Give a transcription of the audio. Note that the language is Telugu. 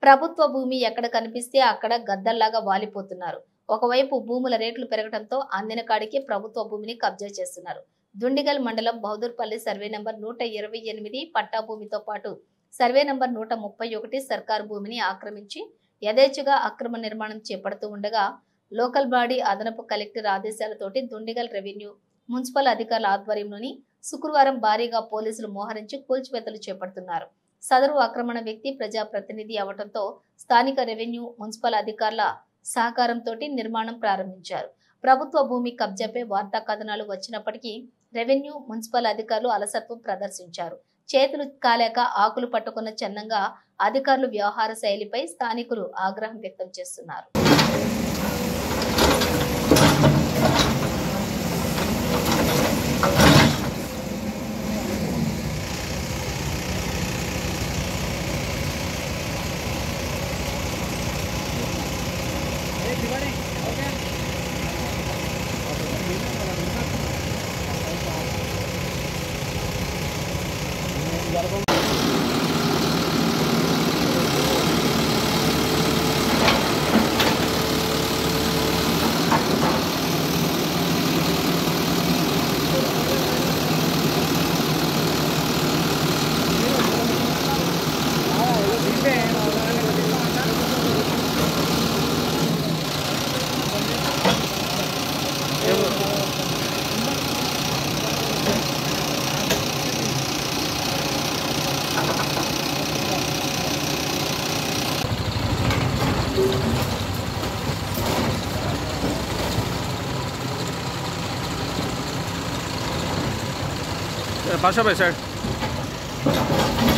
ప్రభుత్వ భూమి ఎక్కడ కనిపిస్తే అక్కడ గద్దల్లాగా వాలిపోతున్నారు. ఒకవైపు భూముల రేట్లు పెరగడంతో అందిన కాడికి ప్రభుత్వ భూమిని కబ్జా చేస్తున్నారు. దుండిగల్ మండలం బహదూర్పల్లి సర్వే నంబర్ 128 పట్టా భూమితో పాటు సర్వే నంబర్ 131 సర్కారు భూమిని ఆక్రమించి యథేచ్ఛగా అక్రమ నిర్మాణం చేపడుతూ ఉండగా లోకల్ బాడీ అదనపు కలెక్టర్ ఆదేశాలతోటి దుండిగల్ రెవెన్యూ మున్సిపల్ అధికారుల ఆధ్వర్యంలోని శుక్రవారం భారీగా పోలీసులు మోహరించి కూల్చివేతలు చేపడుతున్నారు. సదరు ఆక్రమణ వ్యక్తి ప్రజాప్రతినిధి అవడంతో స్థానిక రెవెన్యూ మున్సిపల్ అధికారుల సహకారంతో నిర్మాణం ప్రారంభించారు. ప్రభుత్వ భూమి కబ్జాపై వార్తా కథనాలు వచ్చినప్పటికీ రెవెన్యూ మున్సిపల్ అధికారులు అలసత్వం ప్రదర్శించారు. చేతులు కాలేక ఆకులు పట్టుకున్న చందంగా అధికారులు వ్యవహార శైలిపై స్థానికులు ఆగ్రహం వ్యక్తం చేస్తున్నారు. Pasha by side.